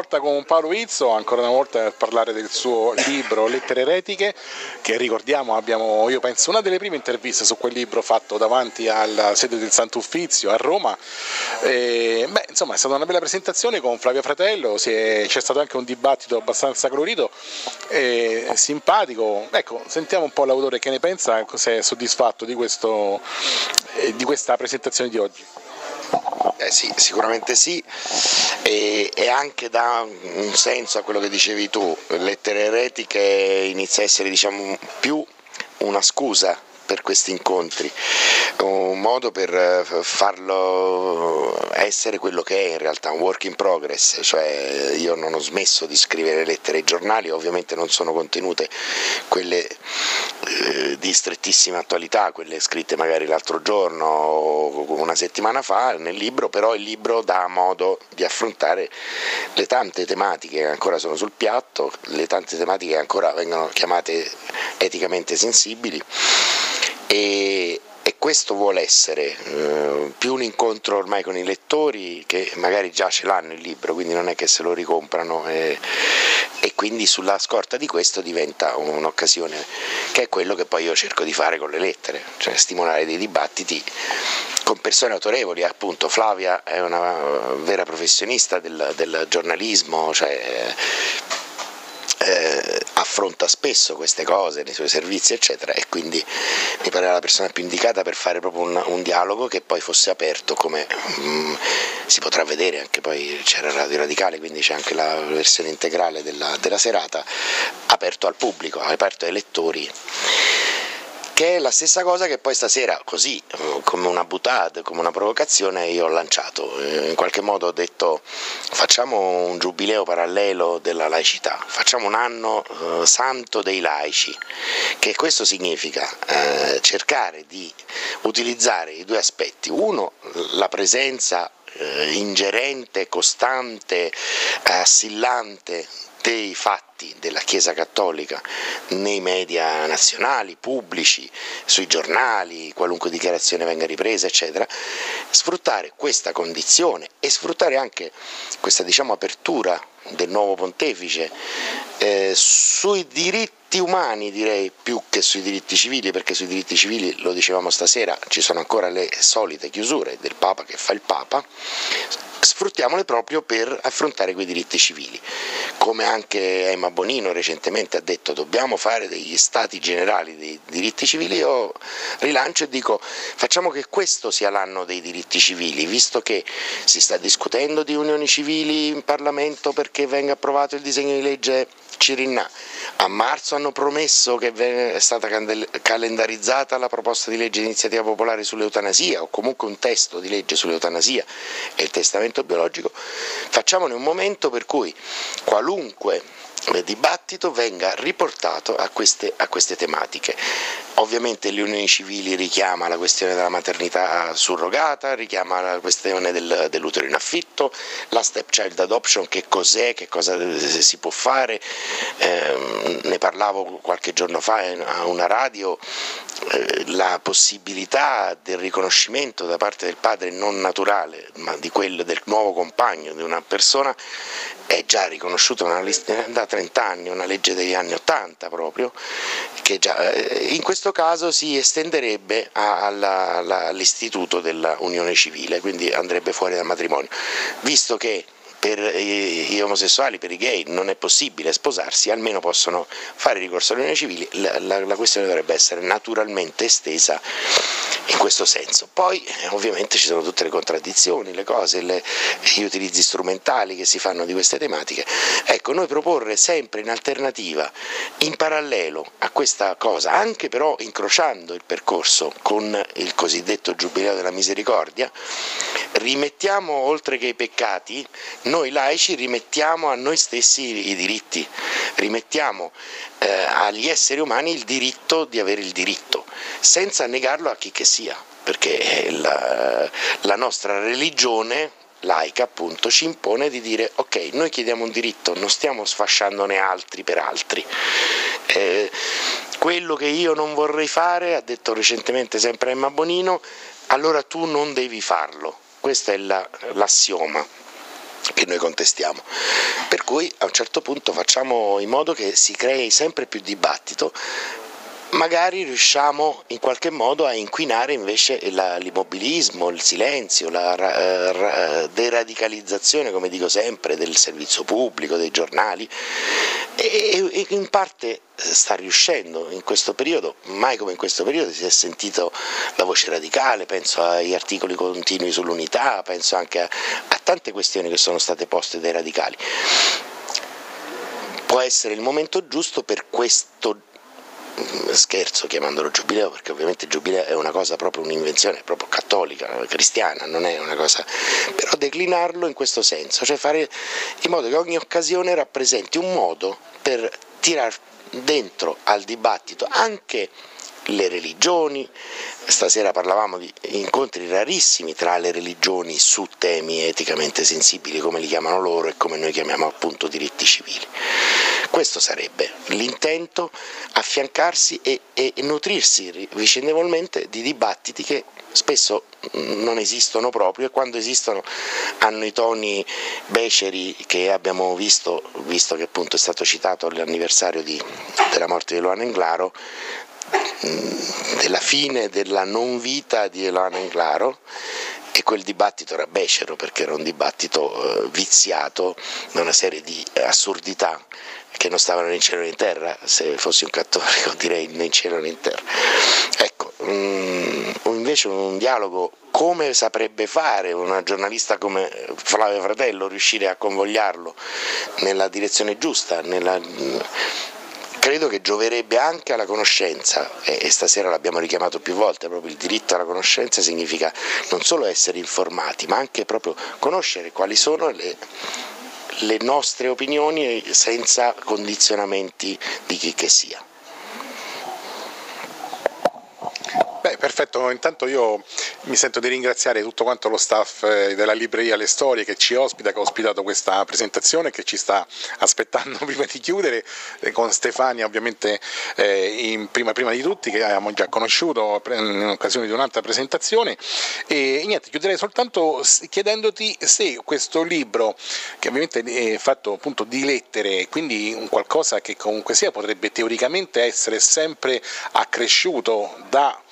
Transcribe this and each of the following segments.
volta con Paolo Izzo, ancora una volta per parlare del suo libro Lettere Eretiche, che ricordiamo io penso una delle prime interviste su quel libro fatto davanti alla sede del Sant'Uffizio a Roma. Insomma, è stata una bella presentazione con Flavio Fratello, c'è stato anche un dibattito abbastanza colorito e simpatico. Ecco, sentiamo un po' l'autore che ne pensa, se è soddisfatto di questa presentazione di oggi. Sì, sicuramente sì, e anche dà un senso a quello che dicevi tu. Lettere Eretiche inizia a essere, diciamo, più una scusa per questi incontri, un modo per farlo essere quello che è in realtà, un work in progress, cioè io non ho smesso di scrivere lettere ai giornali, ovviamente non sono contenute quelle di strettissima attualità, quelle scritte magari l'altro giorno o una settimana fa nel libro, però il libro dà modo di affrontare le tante tematiche che ancora sono sul piatto, le tante tematiche che ancora vengono chiamate eticamente sensibili. E questo vuole essere più un incontro ormai con i lettori, che magari già ce l'hanno il libro, quindi non è che se lo ricomprano, e quindi sulla scorta di questo diventa un'occasione, che è quello che poi io cerco di fare con le lettere, cioè stimolare dei dibattiti con persone autorevoli. Appunto Flavia è una vera professionista del giornalismo, cioè affronta spesso queste cose nei suoi servizi eccetera, e quindi mi pare la persona più indicata per fare proprio un dialogo che poi fosse aperto, come si potrà vedere anche, poi c'era Radio Radicale, quindi c'è anche la versione integrale della serata, aperto al pubblico, aperto ai lettori, che è la stessa cosa che poi stasera, così come una boutade, come una provocazione, io ho lanciato. In qualche modo ho detto: facciamo un giubileo parallelo della laicità, facciamo un anno santo dei laici, che questo significa cercare di utilizzare i due aspetti: uno, la presenza ingerente, costante, assillante dei fatti della Chiesa Cattolica nei media nazionali, pubblici, sui giornali, qualunque dichiarazione venga ripresa, eccetera, sfruttare questa condizione e sfruttare anche questa, diciamo, apertura del nuovo pontefice sui diritti umani, direi, più che sui diritti civili, perché sui diritti civili, lo dicevamo stasera, ci sono ancora le solite chiusure del Papa che fa il Papa. Sfruttiamole proprio per affrontare quei diritti civili, come anche Emma Bonino recentemente ha detto: dobbiamo fare degli stati generali dei diritti civili. Io rilancio e dico: facciamo che questo sia l'anno dei diritti civili, visto che si sta discutendo di unioni civili in Parlamento perché venga approvato il disegno di legge Cirinnà. A marzo hanno promesso che è stata calendarizzata la proposta di legge di iniziativa popolare sull'eutanasia, o comunque un testo di legge sull'eutanasia e il testamento biologico. Facciamone un momento per cui qualunque dibattito venga riportato a queste tematiche. Ovviamente le unioni civili richiama la questione della maternità surrogata, richiama la questione dell'utero in affitto, la stepchild adoption, che cos'è, che cosa si può fare, ne parlavo qualche giorno fa a una radio, la possibilità del riconoscimento da parte del padre non naturale, ma di quello del nuovo compagno di una persona, è già riconosciuta da 30 anni, una legge degli anni 80 proprio, che già in questo caso si estenderebbe all'istituto della unione civile, quindi andrebbe fuori dal matrimonio, visto che per gli omosessuali, per i gay non è possibile sposarsi, almeno possono fare ricorso alle unioni civili. La questione dovrebbe essere naturalmente estesa in questo senso. Poi ovviamente ci sono tutte le contraddizioni, le cose, gli utilizzi strumentali che si fanno di queste tematiche. Ecco, noi proporre sempre in alternativa, in parallelo a questa cosa, anche però incrociando il percorso con il cosiddetto Giubileo della Misericordia, rimettiamo, oltre che i peccati, noi laici rimettiamo a noi stessi i diritti, rimettiamo agli esseri umani il diritto di avere il diritto, senza negarlo a chi che sia, perché la nostra religione laica appunto ci impone di dire: ok, noi chiediamo un diritto, non stiamo sfasciandone altri per altri. Quello che io non vorrei fare, ha detto recentemente sempre Emma Bonino, allora tu non devi farlo. Questo è l'assioma. che noi contestiamo. Per cui a un certo punto facciamo in modo che si crei sempre più dibattito, magari riusciamo in qualche modo a inquinare invece l'immobilismo, il silenzio, la deradicalizzazione, come dico sempre, del servizio pubblico, dei giornali, e in parte sta riuscendo in questo periodo. Mai come in questo periodo si è sentito la voce radicale, penso agli articoli continui sull'Unità, penso anche a tante questioni che sono state poste dai radicali. Può essere il momento giusto per questo, scherzo chiamandolo giubileo, perché ovviamente il giubileo è una cosa proprio, un'invenzione proprio cattolica, cristiana, non è una cosa, però declinarlo in questo senso, cioè fare in modo che ogni occasione rappresenti un modo per tirar dentro al dibattito anche le religioni. Stasera parlavamo di incontri rarissimi tra le religioni su temi eticamente sensibili, come li chiamano loro e come noi chiamiamo appunto diritti civili. Questo sarebbe l'intento, affiancarsi e nutrirsi vicendevolmente di dibattiti che spesso non esistono proprio, e quando esistono hanno i toni beceri che abbiamo visto che appunto è stato citato l'anniversario della morte di Eluana Englaro, della fine della non vita di Eluana Englaro, e quel dibattito era becero perché era un dibattito viziato da una serie di assurdità che non stavano né in cielo né in terra. Se fossi un cattolico direi né in cielo né in terra. Ecco, invece un dialogo come saprebbe fare una giornalista come Flavia Fratello, riuscire a convogliarlo nella direzione giusta, credo che gioverebbe anche alla conoscenza, e stasera l'abbiamo richiamato più volte, proprio il diritto alla conoscenza significa non solo essere informati, ma anche proprio conoscere quali sono le nostre opinioni senza condizionamenti di chi che sia. Beh, perfetto, intanto io mi sento di ringraziare tutto quanto lo staff della libreria Le Storie che ci ospita, che ha ospitato questa presentazione, che ci sta aspettando prima di chiudere, con Stefania ovviamente prima di tutti, che abbiamo già conosciuto in occasione di un'altra presentazione, e niente, chiuderei soltanto chiedendoti se questo libro, che ovviamente è fatto appunto di lettere, quindi un qualcosa che comunque sia potrebbe teoricamente essere sempre accresciuto da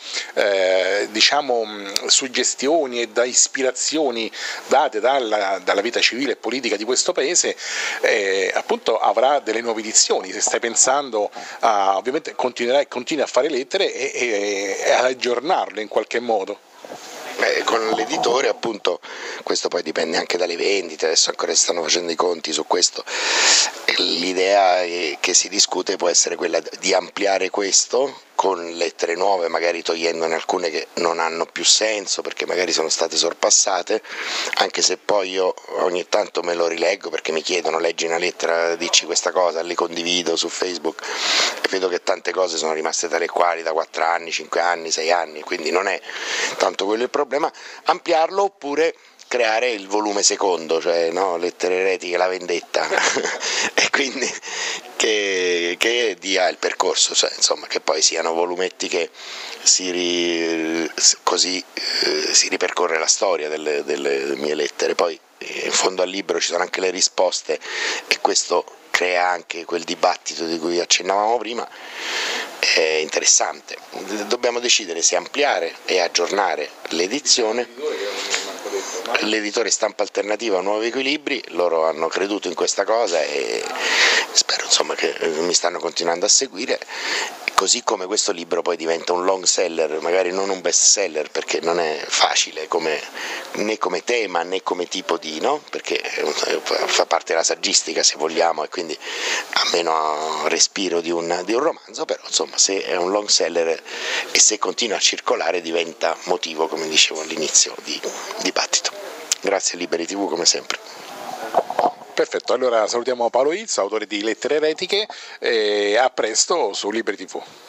suggestioni e da ispirazioni date dalla vita civile e politica di questo paese, appunto avrà delle nuove edizioni. Se stai pensando ovviamente continui a fare lettere e ad aggiornarle in qualche modo. Con l'editore appunto, questo poi dipende anche dalle vendite, adesso ancora si stanno facendo i conti su questo. L'idea che si discute può essere quella di ampliare questo con lettere nuove, magari togliendone alcune che non hanno più senso perché magari sono state sorpassate, anche se poi io ogni tanto me lo rileggo perché mi chiedono: leggi una lettera, dici questa cosa, le condivido su Facebook e vedo che tante cose sono rimaste tale e quali da 4 anni, 5 anni, 6 anni, quindi non è tanto quello il problema. Ampliarlo oppure creare il volume secondo, cioè no, lettere eretiche, la vendetta e quindi che dia il percorso, cioè, insomma, che poi siano volumetti che così si ripercorre la storia delle mie lettere. Poi in fondo al libro ci sono anche le risposte e questo crea anche quel dibattito di cui accennavamo prima. È interessante. Dobbiamo decidere se ampliare e aggiornare l'edizione. L'editore Stampa Alternativa Nuovi Equilibri, loro hanno creduto in questa cosa e spero insomma che mi stanno continuando a seguire, così come questo libro poi diventa un long seller, magari non un best seller perché non è facile né come tema né come tipo di, no? Perché fa parte della saggistica se vogliamo e quindi ha meno respiro di un romanzo, però insomma se è un long seller e se continua a circolare diventa motivo, come dicevo all'inizio, di dibattito. Grazie a Liberi TV come sempre. Perfetto, allora salutiamo Paolo Izzo, autore di Lettere Eretiche, e a presto su Liberi TV.